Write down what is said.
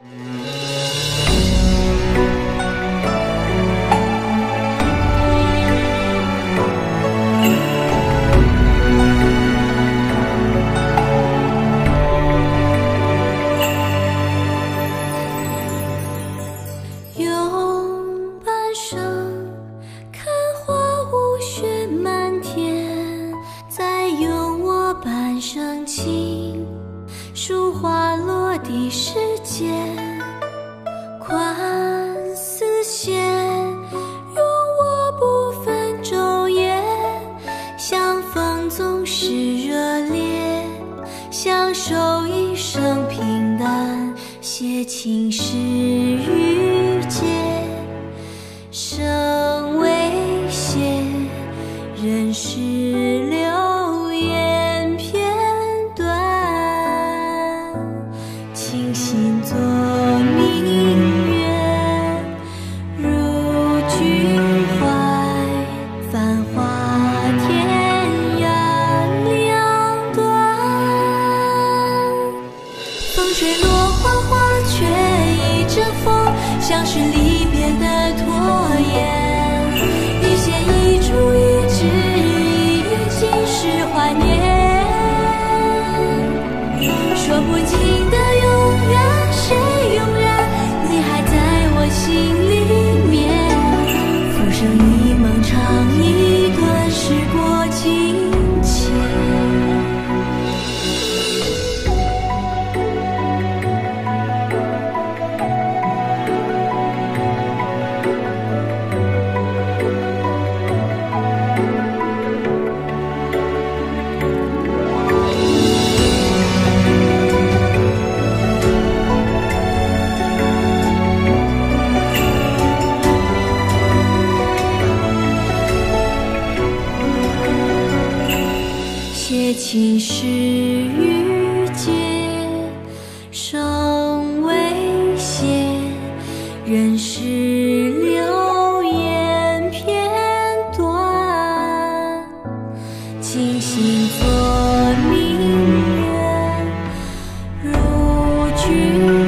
用半生看花无雪漫天，再用我半生情书花落地时间。宽丝线容我不分昼夜，相逢总是热烈，相守一生平淡，写情诗与解。生未歇，人事流言片段，清心作明月，如君怀，繁华天涯两端。风吹落花，花却一阵风，像是离别的拖延。一线一柱一枝一叶，尽是怀念。说不尽的永远，谁永远？你还在我心里面。浮生一梦长一段，时过境迁。写情诗与解，生未歇，人事流言片段，清心作明月，如君